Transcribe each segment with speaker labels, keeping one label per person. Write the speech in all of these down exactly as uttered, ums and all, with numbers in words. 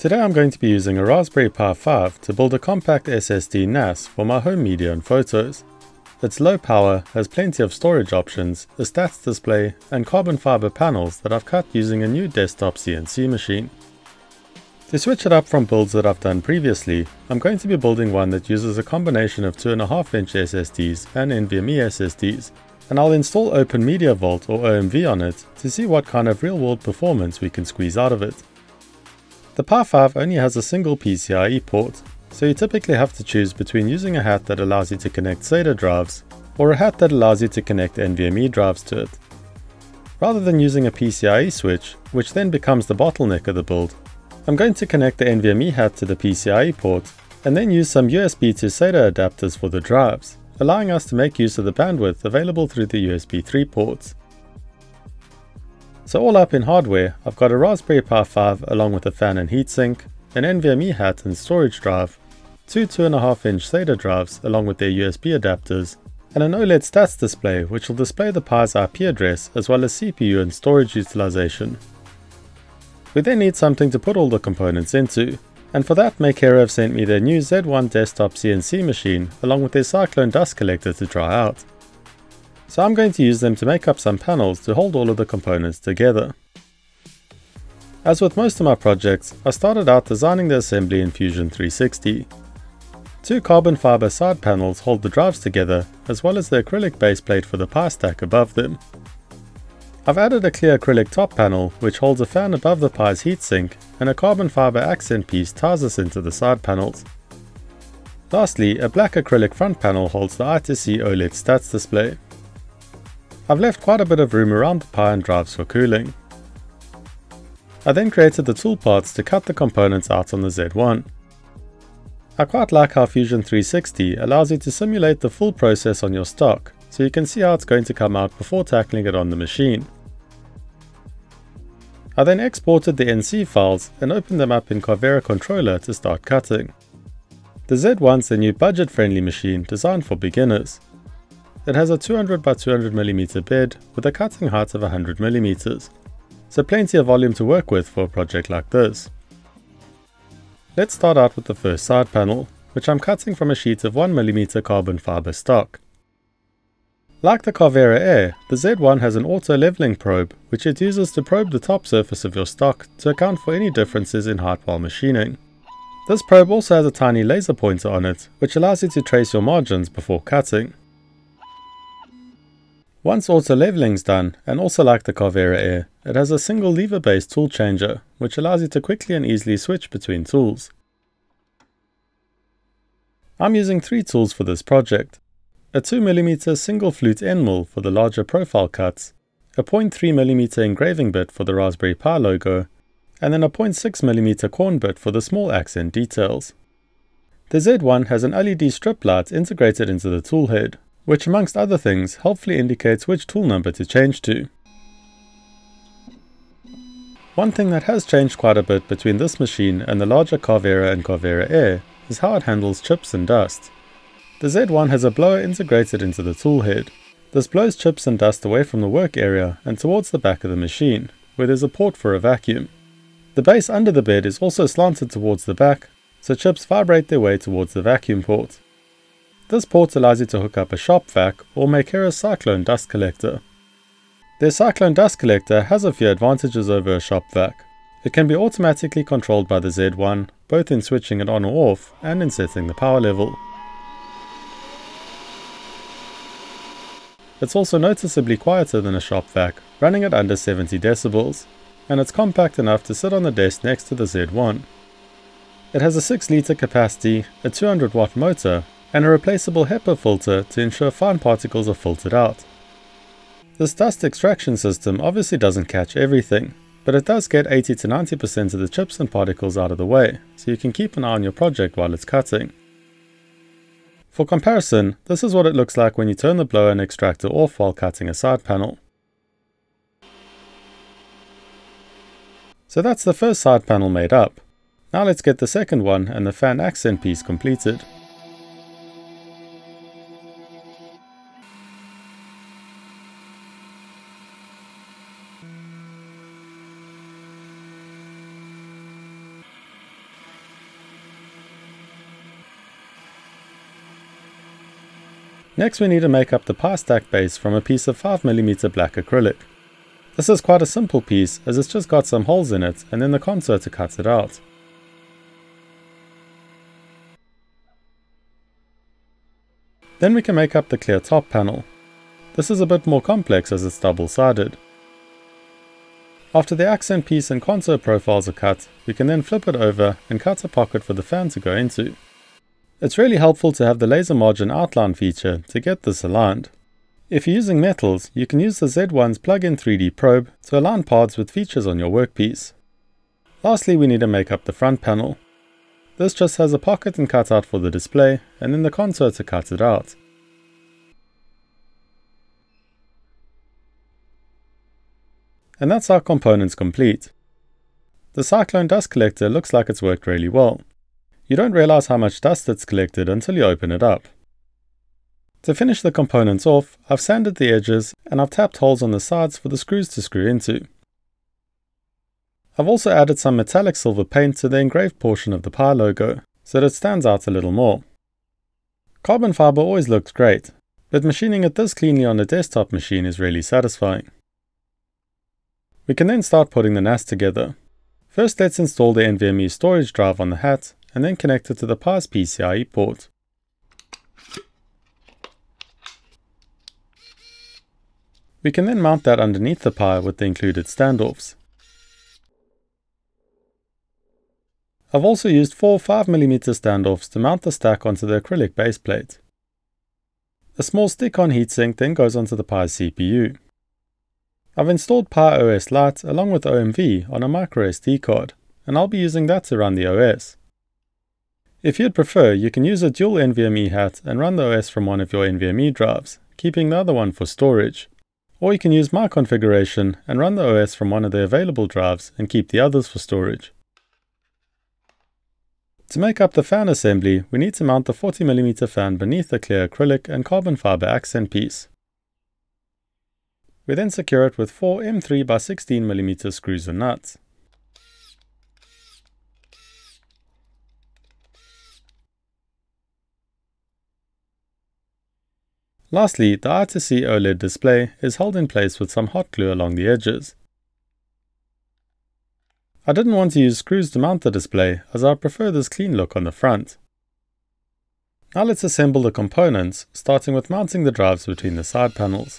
Speaker 1: Today I'm going to be using a Raspberry Pi five to build a compact S S D N A S for my home media and photos. It's low power, has plenty of storage options, a stats display, and carbon fiber panels that I've cut using a new desktop C N C machine. To switch it up from builds that I've done previously, I'm going to be building one that uses a combination of two point five inch S S Ds and NVMe S S Ds, and I'll install Open Media Vault or O M V on it to see what kind of real-world performance we can squeeze out of it. The Pi five only has a single PCIe port, so you typically have to choose between using a hat that allows you to connect SATA drives or a hat that allows you to connect NVMe drives to it. Rather than using a PCIe switch, which then becomes the bottleneck of the build, I'm going to connect the NVMe hat to the PCIe port and then use some U S B to SATA adapters for the drives, allowing us to make use of the bandwidth available through the U S B three ports. So all up in hardware, I've got a Raspberry Pi five along with a fan and heatsink, an NVMe hat and storage drive, two two point five inch SATA drives along with their U S B adapters, and an OLED stats display which will display the Pi's I P address as well as C P U and storage utilization. We then need something to put all the components into, and for that Makero have sent me their new Z one desktop C N C machine along with their Cyclone dust collector to try out. So I'm going to use them to make up some panels to hold all of the components together. As with most of my projects, I started out designing the assembly in Fusion three sixty. Two carbon fiber side panels hold the drives together, as well as the acrylic base plate for the Pi stack above them. I've added a clear acrylic top panel which holds a fan above the Pi's heatsink, and a carbon fiber accent piece ties us into the side panels. Lastly, a black acrylic front panel holds the I two C OLED stats display. I've left quite a bit of room around the Pi and drives for cooling. I then created the tool parts to cut the components out on the Z one. I quite like how Fusion three sixty allows you to simulate the full process on your stock, so you can see how it's going to come out before tackling it on the machine. I then exported the N C files and opened them up in Carvera Controller to start cutting. The Z one's a new budget-friendly machine designed for beginners. It has a two hundred by two hundred millimeter bed with a cutting height of one hundred millimeters, so plenty of volume to work with for a project like this. Let's start out with the first side panel, which I'm cutting from a sheet of one millimeter carbon fiber stock. Like the Carvera Air, the Z one has an auto leveling probe, which it uses to probe the top surface of your stock to account for any differences in height while machining. This probe also has a tiny laser pointer on it, which allows you to trace your margins before cutting. Once auto leveling's done, and also like the Carvera Air, it has a single lever based tool changer, which allows you to quickly and easily switch between tools. I'm using three tools for this project. A two millimeter single flute end mill for the larger profile cuts, a zero point three millimeter engraving bit for the Raspberry Pi logo, and then a zero point six millimeter corn bit for the small accent details. The Z one has an L E D strip light integrated into the tool head, which amongst other things helpfully indicates which tool number to change to. One thing that has changed quite a bit between this machine and the larger Carvera and Carvera Air is how it handles chips and dust. The Z one has a blower integrated into the tool head. This blows chips and dust away from the work area and towards the back of the machine, where there's a port for a vacuum. The base under the bed is also slanted towards the back, so chips vibrate their way towards the vacuum port. This port allows you to hook up a shop vac or Makero's Cyclone dust collector. Their Cyclone dust collector has a few advantages over a shop vac. It can be automatically controlled by the Z one, both in switching it on or off and in setting the power level. It's also noticeably quieter than a shop vac, running at under seventy decibels, and it's compact enough to sit on the desk next to the Z one. It has a six litre capacity, a two hundred watt motor, and a replaceable HEPA filter to ensure fine particles are filtered out. This dust extraction system obviously doesn't catch everything, but it does get eighty to ninety percent of the chips and particles out of the way, so you can keep an eye on your project while it's cutting. For comparison, this is what it looks like when you turn the blower and extractor off while cutting a side panel. So that's the first side panel made up. Now let's get the second one and the fan accent piece completed. Next we need to make up the Pi stack base from a piece of five millimeter black acrylic. This is quite a simple piece as it's just got some holes in it and then the contour to cut it out. Then we can make up the clear top panel. This is a bit more complex as it's double-sided. After the accent piece and contour profiles are cut, we can then flip it over and cut a pocket for the fan to go into. It's really helpful to have the laser margin outline feature to get this aligned. If you're using metals, you can use the Z one's plug-in three D probe to align parts with features on your workpiece. Lastly, we need to make up the front panel. This just has a pocket and cutout for the display, and then the contour to cut it out. And that's our components complete. The Cyclone dust collector looks like it's worked really well. You don't realize how much dust it's collected until you open it up. To finish the components off, I've sanded the edges and I've tapped holes on the sides for the screws to screw into. I've also added some metallic silver paint to the engraved portion of the Pi logo, so that it stands out a little more. Carbon fiber always looks great, but machining it this cleanly on a desktop machine is really satisfying. We can then start putting the N A S together. First let's install the NVMe storage drive on the hat, and then connect it to the Pi's P C I E port. We can then mount that underneath the Pi with the included standoffs. I've also used four five millimeter standoffs to mount the stack onto the acrylic base plate. A small stick-on heatsink then goes onto the Pi's C P U. I've installed Pi O S Lite along with O M V on a micro S D card, and I'll be using that to run the O S. If you'd prefer, you can use a dual NVMe hat and run the O S from one of your NVMe drives, keeping the other one for storage. Or you can use my configuration and run the O S from one of the available drives and keep the others for storage. To make up the fan assembly, we need to mount the forty millimeter fan beneath the clear acrylic and carbon fiber accent piece. We then secure it with four M three by sixteen millimeter screws and nuts. Lastly, the I two C OLED display is held in place with some hot glue along the edges. I didn't want to use screws to mount the display as I prefer this clean look on the front. Now let's assemble the components, starting with mounting the drives between the side panels.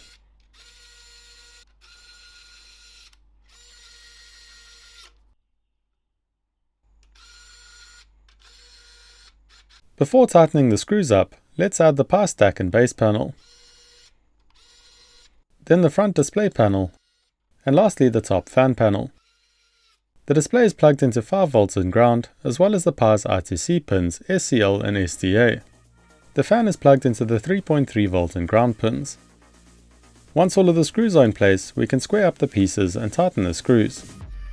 Speaker 1: Before tightening the screws up, let's add the Pi stack and base panel. Then the front display panel, and lastly the top fan panel. The display is plugged into five volts and ground, as well as the Pi's I two C pins S C L and S D A. The fan is plugged into the three point three volt and ground pins. Once all of the screws are in place, we can square up the pieces and tighten the screws.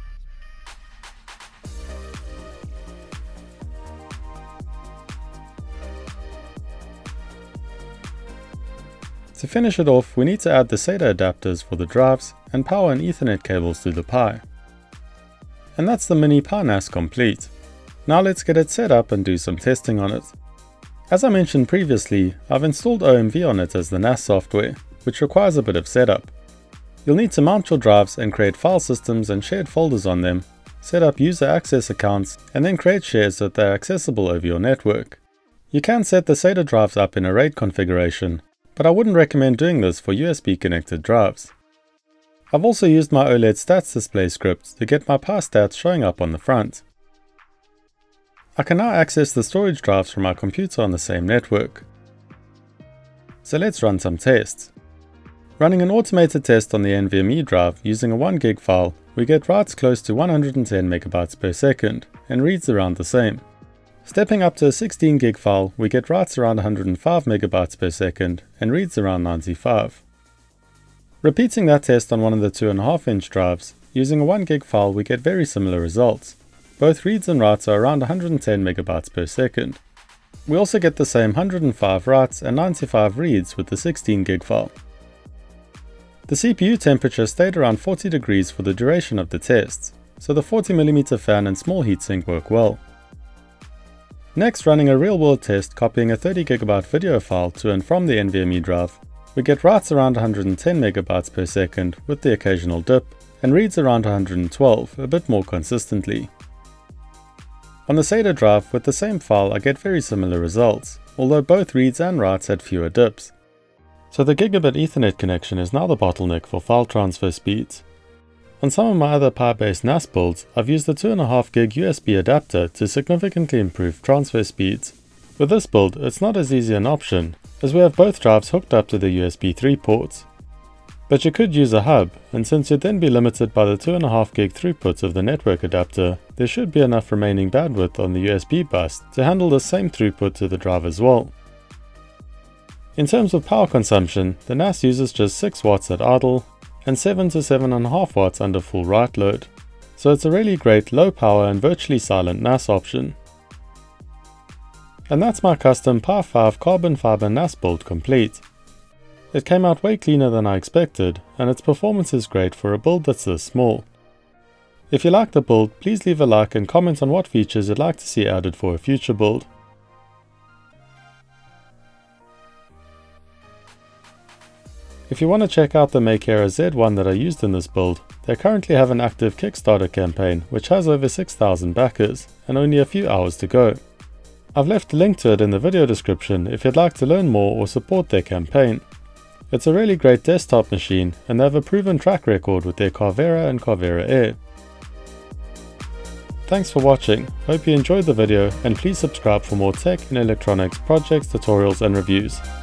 Speaker 1: To finish it off, we need to add the SATA adapters for the drives and power and Ethernet cables to the Pi. And that's the mini Pi N A S complete. Now let's get it set up and do some testing on it. As I mentioned previously, I've installed O M V on it as the N A S software, which requires a bit of setup. You'll need to mount your drives and create file systems and shared folders on them, set up user access accounts, and then create shares so that they're accessible over your network. You can set the SATA drives up in a RAID configuration, but I wouldn't recommend doing this for U S B connected drives. I've also used my OLED stats display script to get my Pi stats showing up on the front. I can now access the storage drives from my computer on the same network. So let's run some tests. Running an automated test on the NVMe drive using a one gig file, we get writes close to one hundred ten megabytes per second and reads around the same. Stepping up to a sixteen gig file, we get writes around one hundred five megabytes per second and reads around ninety-five. Repeating that test on one of the two point five inch drives, using a one gig file we get very similar results. Both reads and writes are around one hundred ten megabytes per second. We also get the same one hundred five writes and ninety-five reads with the sixteen gig file. The C P U temperature stayed around forty degrees for the duration of the tests, so the forty millimeter fan and small heatsink work well. Next, running a real-world test copying a thirty gigabyte video file to and from the NVMe drive, we get writes around one hundred ten megabytes per second with the occasional dip, and reads around one hundred twelve, a bit more consistently. On the S A T A drive with the same file I get very similar results, although both reads and writes had fewer dips. So the gigabit Ethernet connection is now the bottleneck for file transfer speeds. On some of my other Pi-based N A S builds, I've used the two point five gig U S B adapter to significantly improve transfer speeds. With this build, it's not as easy an option, as we have both drives hooked up to the U S B three ports. But you could use a hub, and since you'd then be limited by the two point five gig throughput of the network adapter, there should be enough remaining bandwidth on the U S B bus to handle the same throughput to the drive as well. In terms of power consumption, the N A S uses just six watts at idle, and seven to seven point five watts under full write load, so it's a really great low power and virtually silent N A S option. And that's my custom Pi five carbon fiber N A S build complete. It came out way cleaner than I expected, and its performance is great for a build that's this small. If you like the build, please leave a like and comment on what features you'd like to see added for a future build. If you want to check out the Makeira Z one that I used in this build, they currently have an active Kickstarter campaign which has over six thousand backers and only a few hours to go. I've left a link to it in the video description if you'd like to learn more or support their campaign. It's a really great desktop machine and they have a proven track record with their Carvera and Carvera Air. Thanks for watching, hope you enjoyed the video and please subscribe for more tech and electronics projects, tutorials and reviews.